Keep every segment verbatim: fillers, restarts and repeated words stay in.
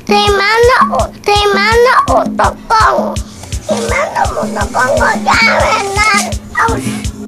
Te mando, te mando un topón. Te mando un topón ya, ¿verdad?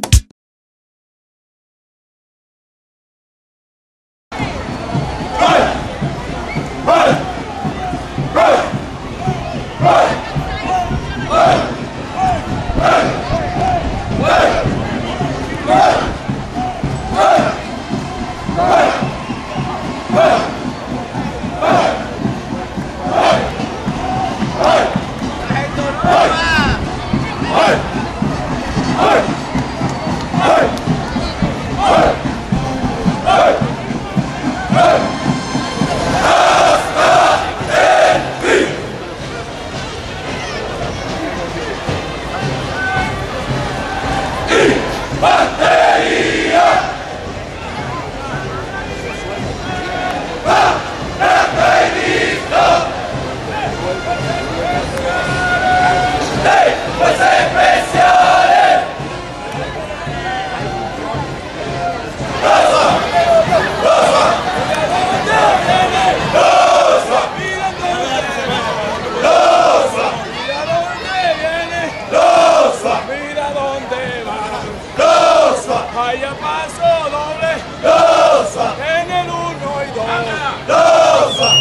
Vaya paso doble. Loza. En el uno y dos. Loza.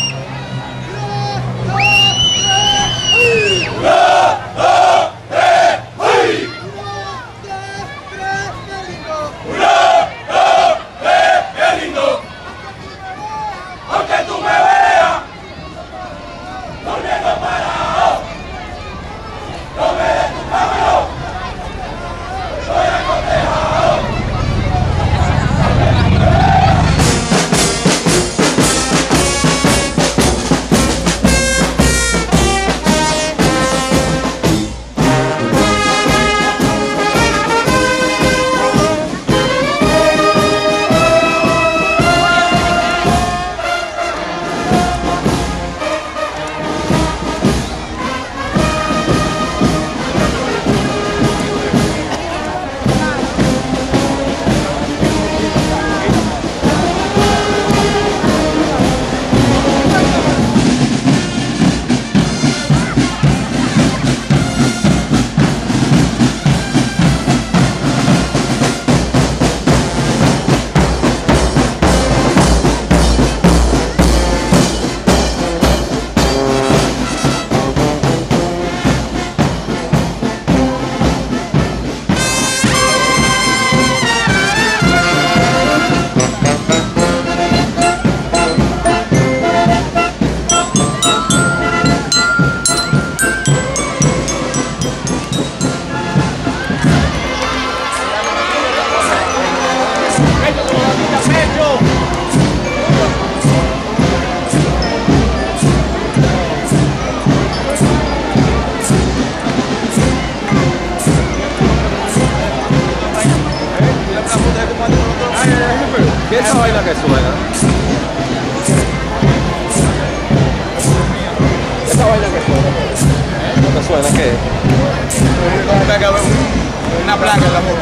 Una, dos, tres, ¡uy! Una, dos, tres, qué lindo. Aunque tú me veas durmiendo parado, no me des tu cambio. Estoy acotejado. ¿Qué es esa vaina que suena? ¿Esa vaina que suena? ¿No te suena qué? Una placa en la boca.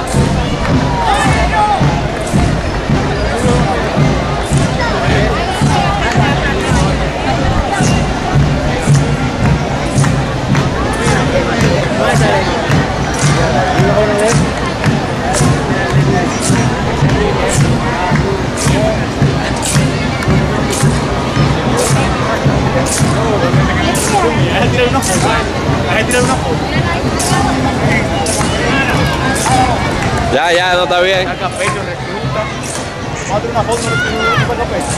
Ya, ya, no está bien. Saca pecho, recluta. Vamos a hacer una foto de saca pecho.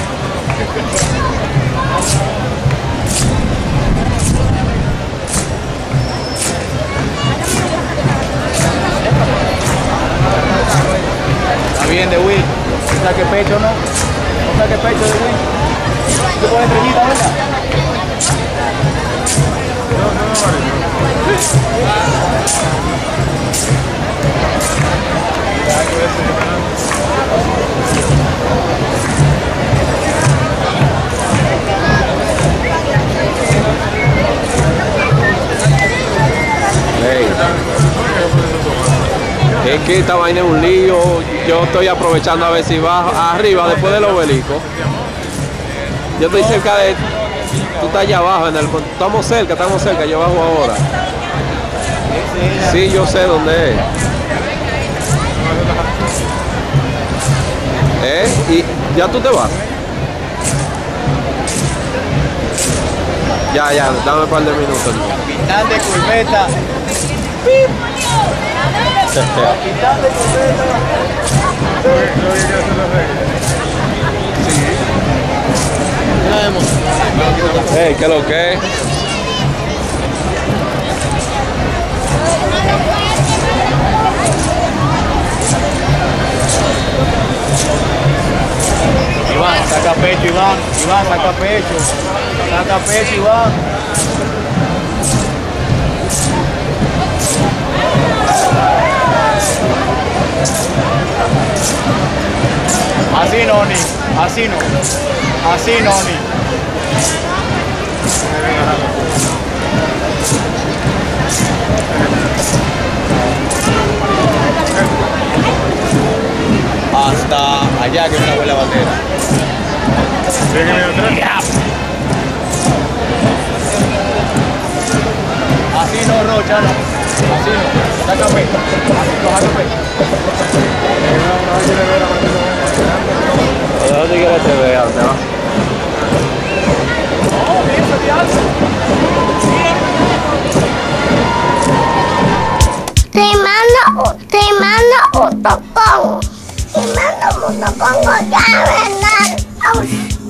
Está bien de Will. Saque pecho, ¿no? No saque pecho de Will. ¿Tú pones estrellita, verdad? No, no me vale. Es que esta vaina es un lío. Yo estoy aprovechando a ver si bajo arriba después del obelisco. Yo estoy cerca de Tú estás allá abajo en el... Estamos cerca, estamos cerca, yo bajo ahora. Sí, yo sé dónde es. ¿Eh? ¿Y ya tú te vas? Ya, ya, dame un par de minutos. Capitán de corbeta. Capitán de corbeta. Hey, ¿qué es lo que es? Iván, saca pecho, Iván. Iván, saca pecho. Saca pecho, Iván. Así no, ni. Así no. Así no, ni. Hasta allá que es una buena bandera. Así no, Rocha, no. Así no. Saca pecho. Así no, saca pecho. ¿De dónde quieres que te vea? ¿Te va? No, piensa de algo. Te mando, te mando un tocón. Te mando un tocón con llave,